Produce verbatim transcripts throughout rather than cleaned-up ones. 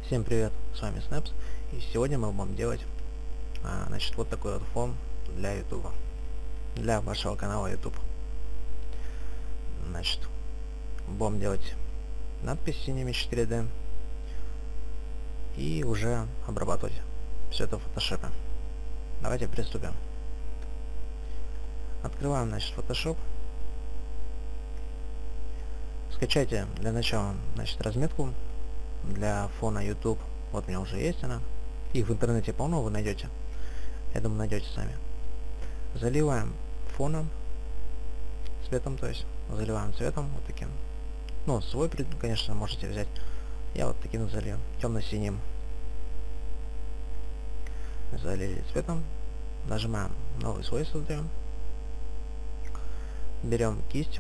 Всем привет, с вами Снэпс, и сегодня мы будем делать а, значит, вот такой вот фон для YouTube, для вашего канала YouTube. Значит, будем делать надпись синими четыре дэ и уже обрабатывать все это в фотошопе. Давайте приступим. Открываем, значит, Photoshop. Скачайте для начала, значит, разметку для фона YouTube. Вот у меня уже есть она. Их в интернете полно, вы найдете. Я думаю, найдете сами. Заливаем фоном, цветом, то есть заливаем цветом вот таким. Ну, свой, конечно, можете взять. Я вот таким залью, темно-синим. Залили цветом. Нажимаем новый слой, создаем. Берем кисть.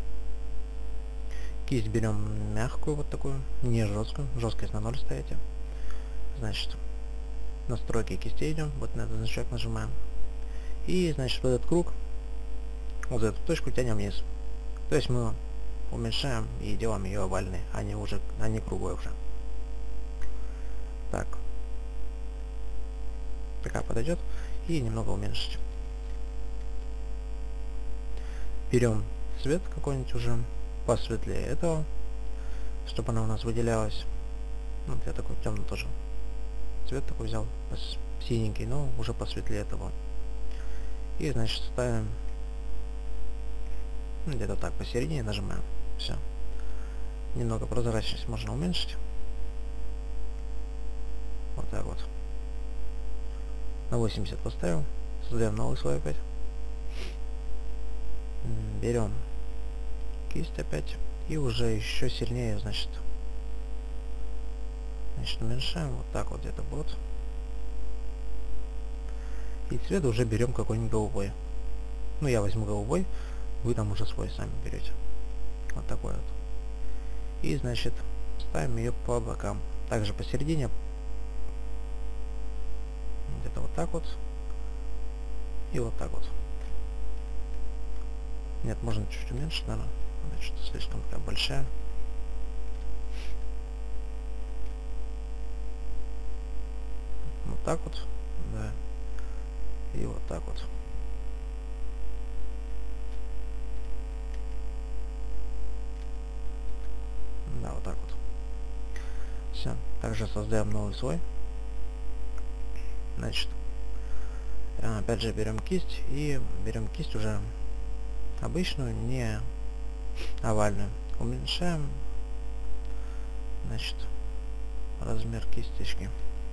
Кисть берем мягкую, вот такую, не жесткую. Жесткость на ноль ставите. Значит, настройки кистей идем. Вот на этот значок нажимаем. И, значит, вот этот круг, вот эту точку тянем вниз. То есть мы уменьшаем и делаем ее овальной, а не уже, а не круглой уже. Так. Такая подойдет. И немного уменьшить. Берем цвет какой-нибудь уже посветлее этого, чтобы она у нас выделялась. Вот я такой темный тоже цвет такой взял, синенький, но уже посветлее этого. И, значит, ставим где-то так посередине, нажимаем. Все. Немного прозрачность можно уменьшить. Вот так вот. На восемьдесят поставил. Создаем новый слой опять. Берем кисть опять и уже еще сильнее, значит, значит уменьшаем вот так вот где-то вот. И цвет уже берем какой-нибудь голубой. Ну, я возьму голубой, вы там уже свой сами берете. Вот такой вот. И, значит, ставим ее по бокам. Также посередине. Где-то вот так вот. И вот так вот. Нет, можно чуть уменьшить, наверное. Значит, слишком такая большая. Вот так вот, да. И вот так вот. Да, вот так вот. Все. Также создаем новый слой. Значит, опять же берем кисть и берем кисть уже обычную, не овальную. Уменьшаем, значит, размер кисточки.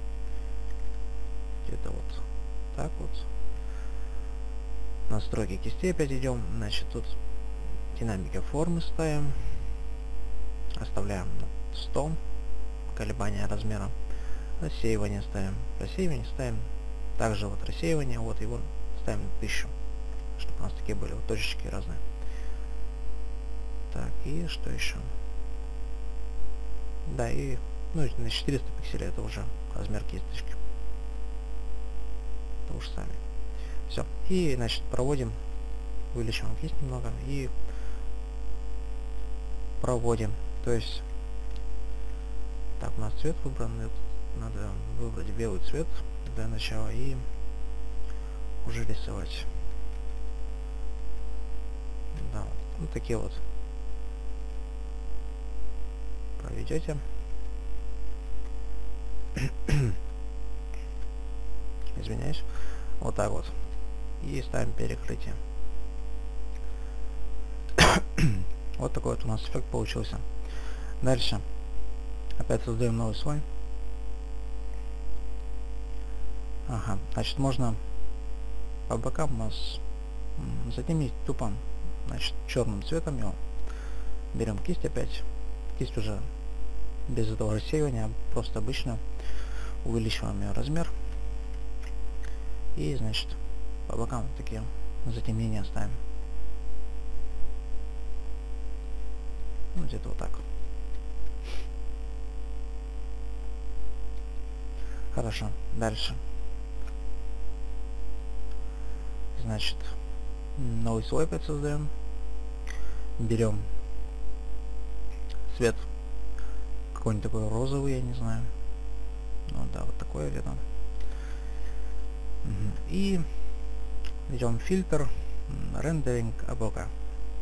Где-то вот так вот. Настройки кистей опять идем. Значит, тут динамика формы ставим. Оставляем сто. Колебания размера. Рассеивание ставим. Рассеивание ставим. Также вот рассеивание. Вот его ставим на тысячу. Чтобы у нас такие были вот точечки разные. Так, и что еще? Да, и ну, на четыреста пикселей это уже размер кисточки. Это уж сами. Все. И, значит, проводим, увеличиваем кисть немного и проводим. То есть, так, у нас цвет выбран. Надо выбрать белый цвет для начала и уже рисовать. Да, вот такие вот проведете. Извиняюсь. Вот так вот. И ставим перекрытие. Вот такой вот у нас эффект получился. Дальше. Опять создаем новый слой. Ага. Значит, можно по бокам у нас затемнить тупо, значит, черным цветом его. Берем кисть опять. Кисть уже без этого рассеивания, просто обычно увеличиваем ее размер. И, значит, по бокам вот такие затемнения ставим. Ну, где-то вот так. Хорошо. Дальше. Значит, новый слой опять создаем. Берем цвет какой-нибудь такой розовый, я не знаю. Ну да, вот такое видно. Угу. И идем в фильтр, рендеринг эй ви кей.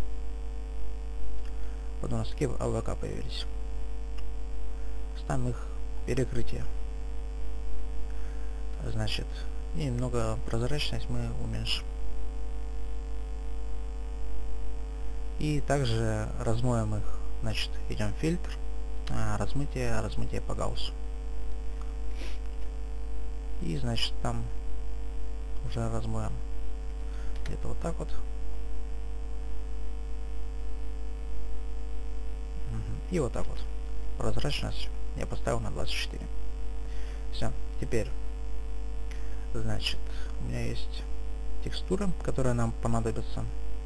Вот у нас такие эй ви кей появились. Ставим их перекрытие. Значит, и немного прозрачность мы уменьшим. И также размоем их. Значит, идем в фильтр, размытие, размытие по гауссу. И значит там уже размоем где-то вот так вот. Угу. И вот так вот. Прозрачность я поставил на двадцать четыре. Все. Теперь, значит, у меня есть текстура, которая нам понадобится.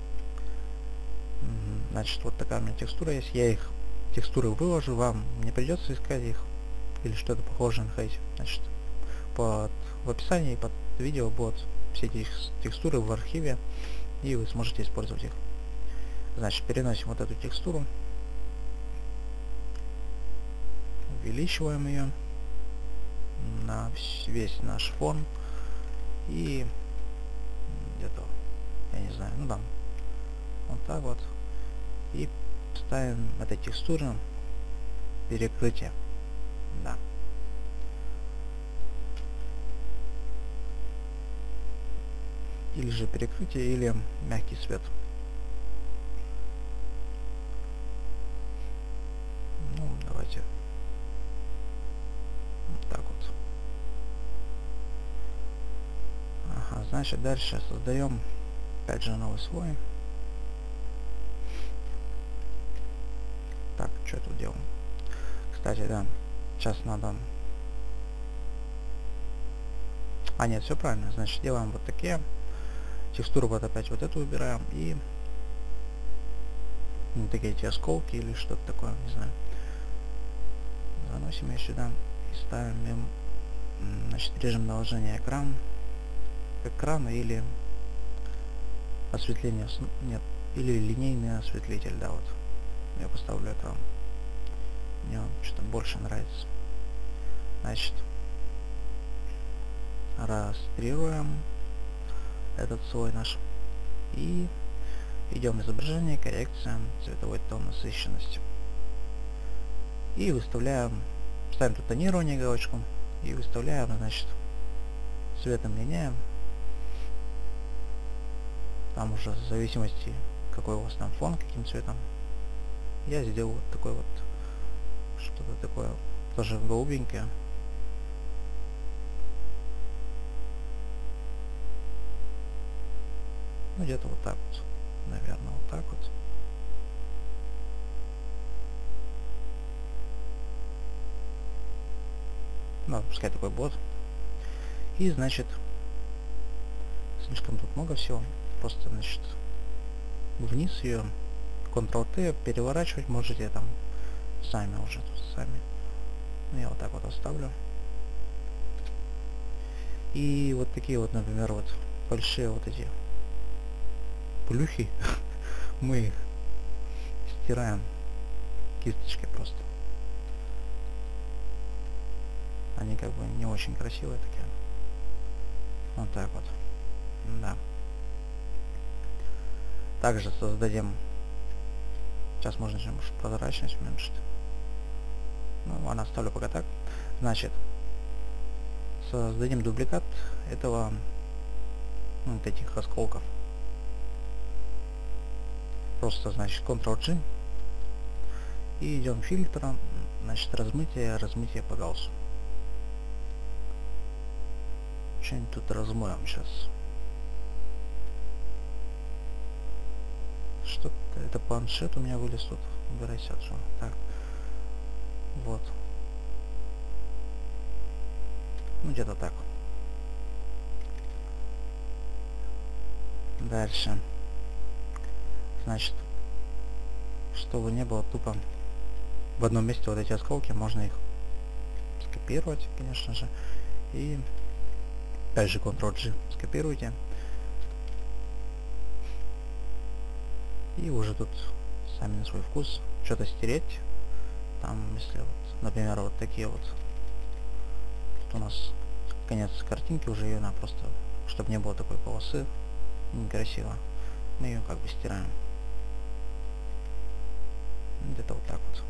Значит, вот такая у меня текстура есть. Я их текстуры выложу, вам не придется искать их или что-то похожее находить. Значит, под, в описании под видео будут все эти текстуры в архиве, и вы сможете использовать их. Значит, переносим вот эту текстуру, увеличиваем ее на весь наш фон и где-то, я не знаю, ну там вот так вот, и ставим этой текстуре перекрытие. Да. Или же перекрытие, или мягкий свет. Ну, давайте вот так вот. Ага, значит, дальше создаем опять же новый слой. Так, что тут делаем? Кстати, да, сейчас надо... А, нет, все правильно. Значит, делаем вот такие. Текстуру вот опять вот эту убираем. И ну, такие эти осколки или что-то такое, не знаю. Заносим ее сюда и ставим им, значит, режим наложения экран. Экрана или осветление. Нет, или линейный осветлитель, да, вот. Я поставлю экран. Мне он что-то больше нравится. Значит, растрируем этот слой наш. И идем в изображение, коррекция, цветовой тон, насыщенность. И выставляем, ставим тут тонирование галочку. И выставляем, значит, цветом меняем. Там уже в зависимости, какой у вас там фон, каким цветом. Я сделал вот такой вот, что-то такое, тоже голубенькое. Ну, где-то вот так вот, наверное, вот так вот. Ну, пускай такой бот. И, значит, слишком тут много всего. Просто, значит, вниз ее, контрол-Т, переворачивать можете там сами уже, тут сами. Ну, я вот так вот оставлю. И вот такие вот, например, вот большие вот эти плюхи, мы их стираем кисточкой просто. Они как бы не очень красивые такие. Вот так вот. Да. Также создадим. Сейчас можно немножко прозрачность уменьшить. Ну, ладно, оставлю пока так. Значит, создадим дубликат этого, ну, вот этих осколков. Просто, значит, контрол-G. И идем в фильтр, значит, размытие, размытие по гаусу. Что-нибудь тут размоем сейчас. Что-то, это планшет у меня вылез тут. Убирайся отсюда. Так. Вот. Ну, где-то так. Дальше. Значит, чтобы не было тупо в одном месте вот эти осколки, можно их скопировать, конечно же. И опять же контрол-G скопируйте. И уже тут сами на свой вкус что-то стереть. Там, если вот, например, вот такие вот у нас конец картинки, уже ее надо просто, чтобы не было такой полосы некрасиво, мы ее как бы стираем. Где-то вот так вот.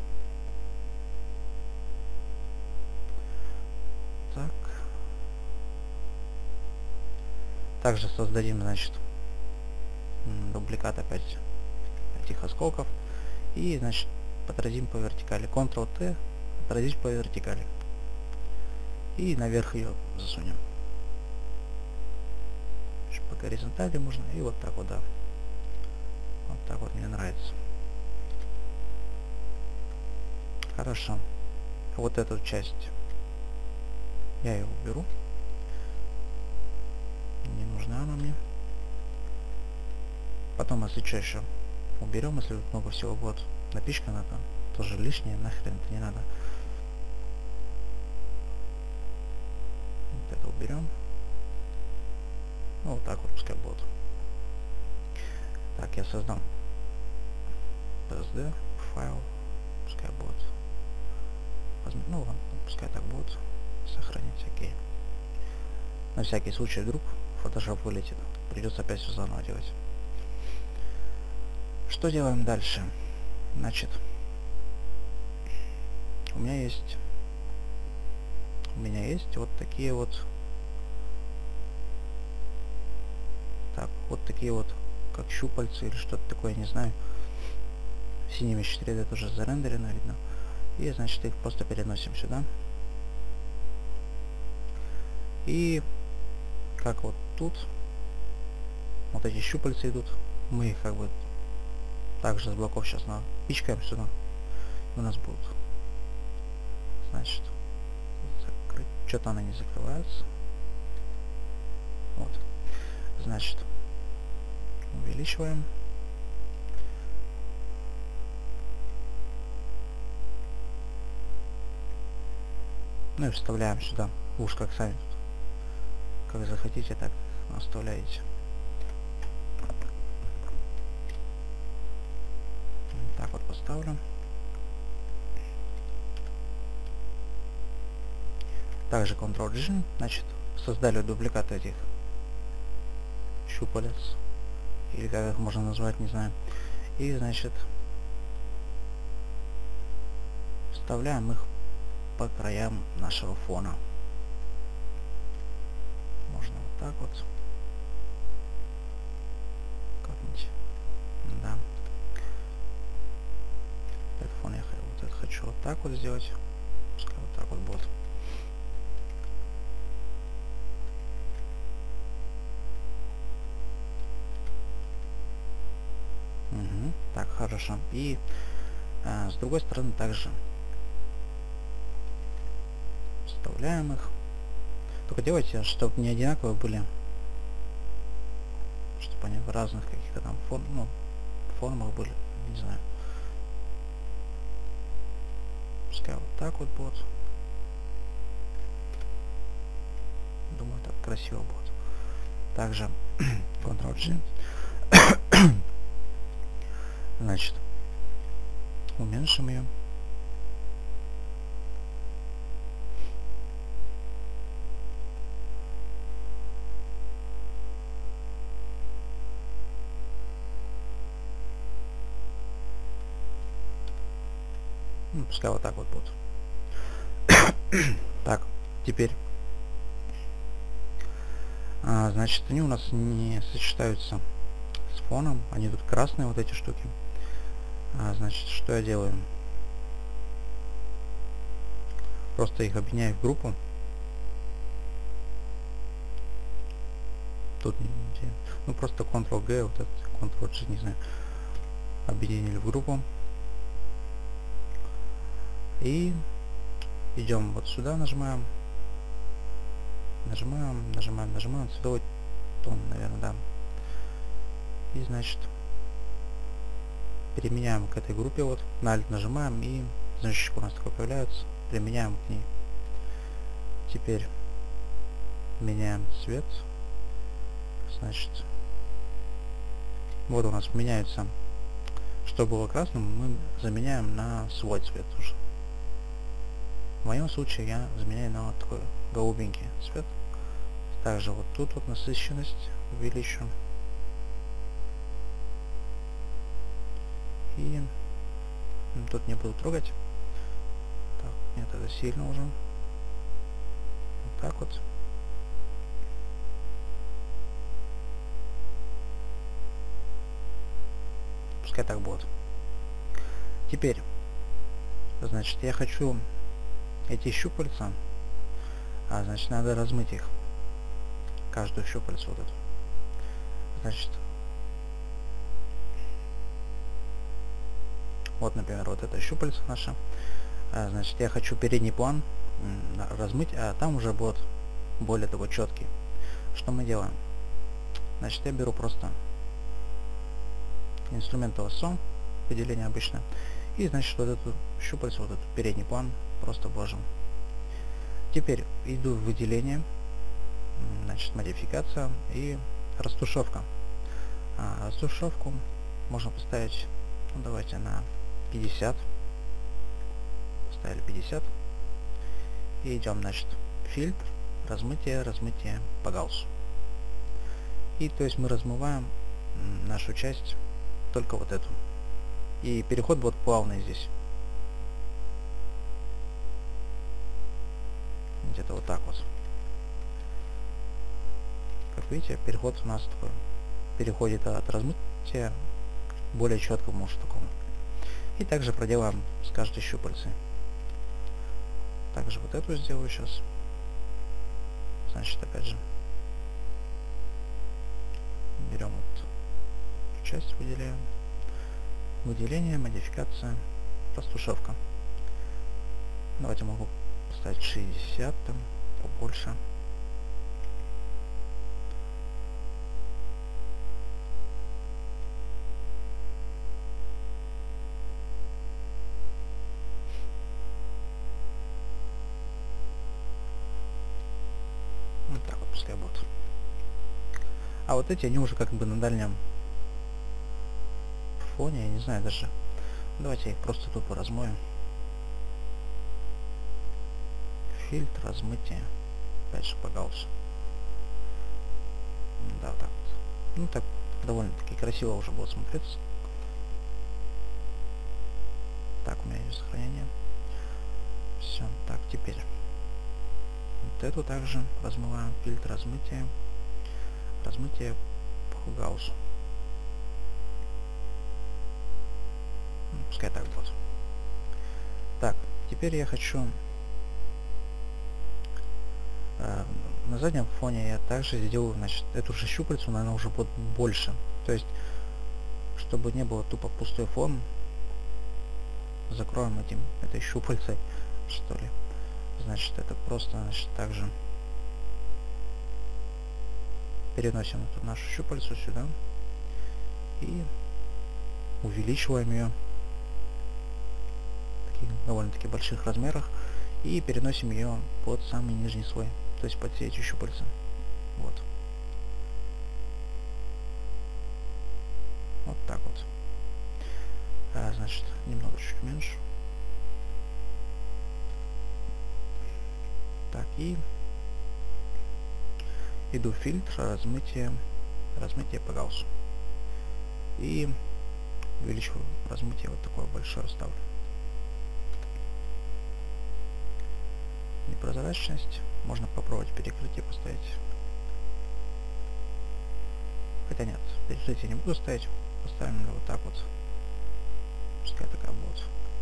Так. Также создадим, значит, дубликат опять этих осколков. И, значит, отразим по вертикали. контрол тэ, отразить по вертикали. И наверх ее засунем. По горизонтали можно. И вот так вот, да. Вот так вот мне нравится. Хорошо. Вот эту часть я ее уберу. Не нужна она мне. Потом, если что, еще уберем, если тут много всего будет напичкано, там тоже лишнее, нахрен это не надо. Вот это уберем. Ну, вот так вот пускай будет. Так, я создам пи эс ди файл, пускай будет. Ну ладно, пускай так будет. Сохранить, окей. На всякий случай вдруг Photoshop вылетит, придется опять все заново делать. Что делаем дальше? Значит, у меня есть у меня есть вот такие вот так, вот такие вот как щупальцы или что-то такое, не знаю. В синем четыре дэ тоже зарендерено, видно. И, значит, их просто переносим сюда. И как вот тут вот эти щупальцы идут, мы их как бы также с блоков сейчас напичкаем сюда. У нас будут, значит, закрыть. Что-то она не закрывается. Вот. Значит, увеличиваем. Ну и вставляем сюда. Уж как сами тут. Как захотите, так оставляете. Так вот поставлю. Также контрол джи, значит, создали дубликат этих щупалец. Или как их можно назвать, не знаю. И, значит, вставляем их по краям нашего фона. Можно вот так вот. Как-нибудь. Да. Этот фон я вот это хочу вот так вот сделать. Пускай вот так вот будет. Угу. Так, хорошо. И а, с другой стороны также вставляем их. Только делайте, чтобы не одинаковые были, чтобы они в разных каких-то там форм, ну, формах были, не знаю. Пускай вот так вот будет. Думаю, так красиво будет. Также контрол джи. Значит, уменьшим ее. Ну, пускай вот так вот будет. Так, теперь, а, значит, они у нас не сочетаются с фоном, они тут красные, вот эти штуки. А, значит, что я делаю? Просто их объединяю в группу. Тут, ну, просто контрол джи, вот этот контрол джи, не знаю, объединили в группу. И идем вот сюда, нажимаем, нажимаем, нажимаем, нажимаем, цветовой тон, наверное, да. И, значит, применяем к этой группе, вот, на Alt нажимаем, и значок у нас такой появляется, применяем к ней. Теперь меняем цвет, значит, вот у нас меняется, что было красным, мы заменяем на свой цвет уже. В моем случае я заменяю на вот такой голубенький цвет. Также вот тут вот насыщенность увеличу. И тут не буду трогать. Так, нет, это сильно уже. Вот так вот. Пускай так будет. Теперь, значит, я хочу эти щупальца, а значит, надо размыть их. Каждую щупальцу вот эту. Значит, вот, например, вот это щупальце наше. А, значит, я хочу передний план размыть, а там уже будет более такой четкий. Что мы делаем? Значит, я беру просто инструмент лассо, выделение обычно, и, значит, вот эту щупальцу, вот этот передний план просто вложим. Теперь иду в выделение, значит, модификация и растушевка. А, растушевку можно поставить, ну, давайте на пятьдесят. Поставили пятьдесят. И идем, значит, фильтр, размытие, размытие по гаусу. И то есть мы размываем нашу часть, только вот эту. И переход будет плавный здесь. Где-то вот так вот. Как видите, переход у нас такой переходит от размытия к более четкому уж такому. И также проделаем с каждой щупальцей. Также вот эту сделаю сейчас. Значит, опять же, берем вот эту часть, выделяем. Выделение, модификация, растушевка. Давайте могу поставить шестьдесят, там, побольше. Вот так вот пускай будет. А вот эти, они уже как бы на дальнем фоне, я не знаю даже. Давайте их просто тупо размоем. Фильтр, размытие. Опять же по гаусу. Да, вот так вот. Ну так довольно-таки красиво уже будет смотреться. Так, у меня есть сохранение. Все, так, теперь. Вот эту также размываем. Фильтр, размытие. Размытие по гаусу. Пускай так будет. Так, теперь я хочу э, на заднем фоне я также сделаю, значит, эту же щупальцу, но она уже будет больше. То есть, чтобы не было тупо пустой фон, закроем этим этой щупальцей, что ли. Значит, это просто, значит, также переносим эту нашу щупальцу сюда и увеличиваем ее в довольно-таки больших размерах и переносим ее под самый нижний слой, то есть под все эти щупальца. Вот. Вот так вот. А, значит, немного чуть меньше. Так, и иду в фильтр, размытие, размытие по гаусу. И увеличиваю размытие, вот такое большое ставлю. Непрозрачность. Можно попробовать перекрытие поставить. Хотя нет, перекрытие не буду ставить. Поставим его вот так вот. Пускай такая будет.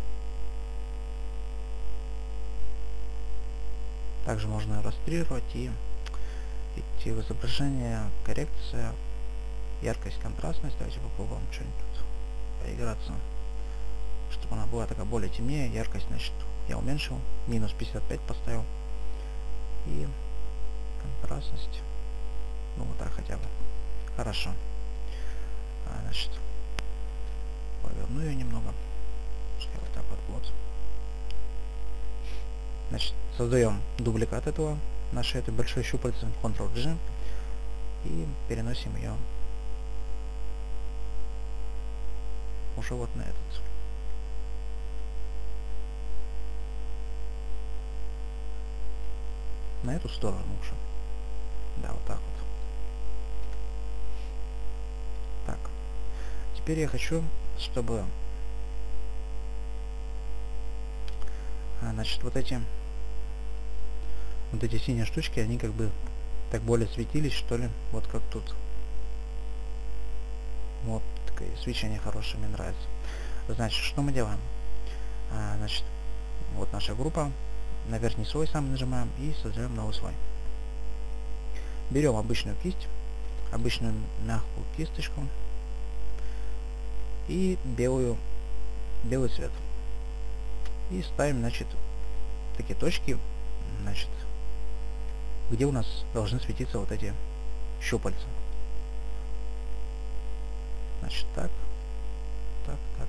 Также можно растрировать и идти в изображение, коррекция, яркость, контрастность. Давайте попробуем что-нибудь тут поиграться, чтобы она была такая более темнее. Яркость, значит, я уменьшил, минус пятьдесят пять поставил. И контрастность, ну вот так хотя бы. Хорошо. А, значит, поверну ее немного. Пускай вот так вот вот. Значит, создаем дубликат этого, нашей этой большой щупальцы, контрол джи, и переносим ее уже вот на этот. на эту сторону уже. Да, вот так вот. Так. Теперь я хочу, чтобы, значит, вот эти вот эти синие штучки, они как бы так более светились, что ли, вот как тут. Вот такое свечение хорошее, мне нравится. Значит, что мы делаем? А, значит, вот наша группа. На верхний слой сам нажимаем и создаем новый слой. Берем обычную кисть, обычную мягкую кисточку и белую, белый цвет. И ставим, значит, такие точки, значит, где у нас должны светиться вот эти щупальца. Значит, так, так, так.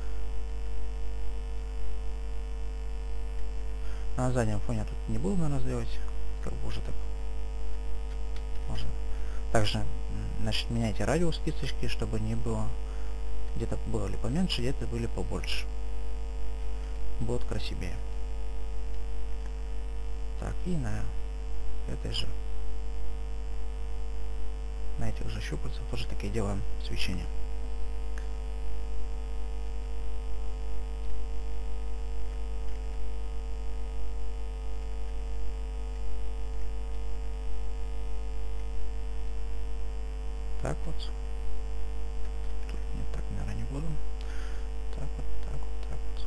На заднем фоне я тут не буду, наверное, сделать, как бы уже так можно. Также, значит, меняйте радиус кисточки, чтобы не было, где-то было ли поменьше, где-то были побольше. Будет красивее. Так, и на этой же, на этих же щупальцах тоже такие делаем свечения. Так вот. Тут нет, так, наверное, не буду. Так вот, так вот, так вот.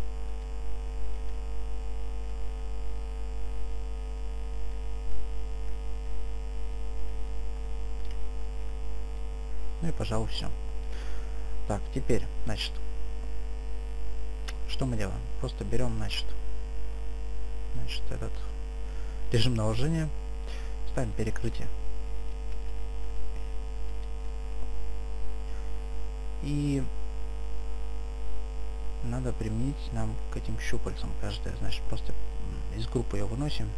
Ну и, пожалуй, все. Так, теперь, значит, что мы делаем? Просто берем, значит, значит, этот режим наложения, ставим перекрытие. И надо применить нам к этим щупальцам каждое. Значит, просто из группы ее выносим.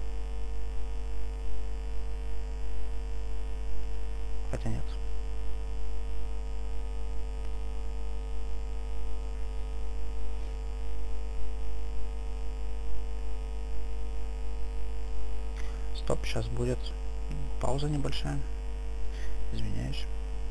Хотя нет. Стоп, сейчас будет пауза небольшая. Извиняюсь.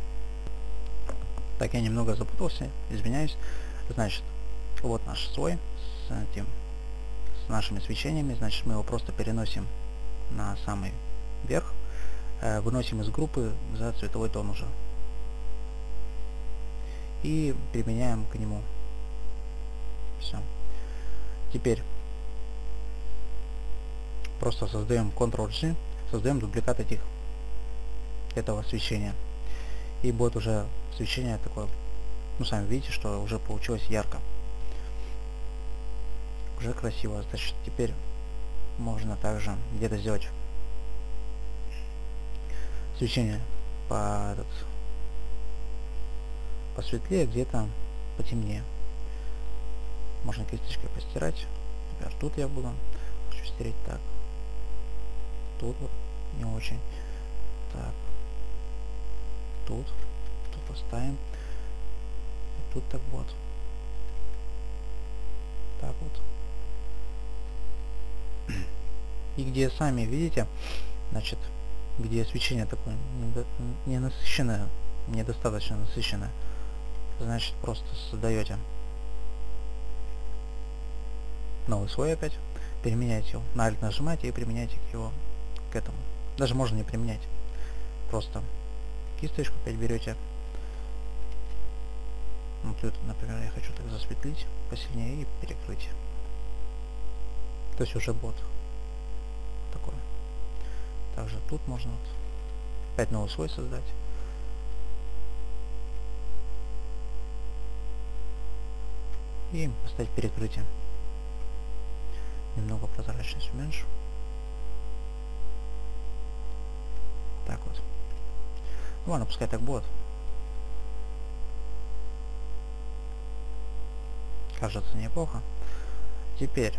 Так, я немного запутался, извиняюсь. Значит, вот наш слой с этим, с нашими свечениями. Значит, мы его просто переносим на самый верх, э, выносим из группы за цветовой тон уже. И применяем к нему. Все. Теперь просто создаем контрол-G, создаем дубликат этих, этого свечения. И будет уже свечение такое, ну сами видите, что уже получилось ярко. Уже красиво. Значит, теперь можно также где-то сделать свечение по этот, посветлее, где-то потемнее. Можно кисточкой постирать. Например, тут я буду хочу стереть так. Тут вот не очень. Так. Тут, тут поставим. И тут так вот. Так вот. И где сами видите, значит, где свечение такое ненасыщенное, недостаточно насыщенное, значит, просто создаете новый слой опять, применяете его, на Alt нажимаете и применяете его к этому. Даже можно не применять, просто кисточку опять берете. Вот тут, например, я хочу так засветлить посильнее и перекрыть. То есть уже бот такой. Также тут можно вот опять новый слой создать. И поставить перекрытие. Немного прозрачность уменьшу. Так вот. Ну ладно, пускай так будет. Кажется, неплохо. Теперь,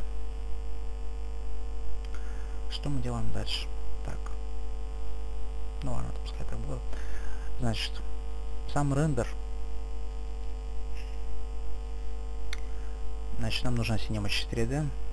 что мы делаем дальше? Так. Ну ладно, пускай так будет. Значит, сам рендер. Значит, нам нужна Cinema четыре дэ.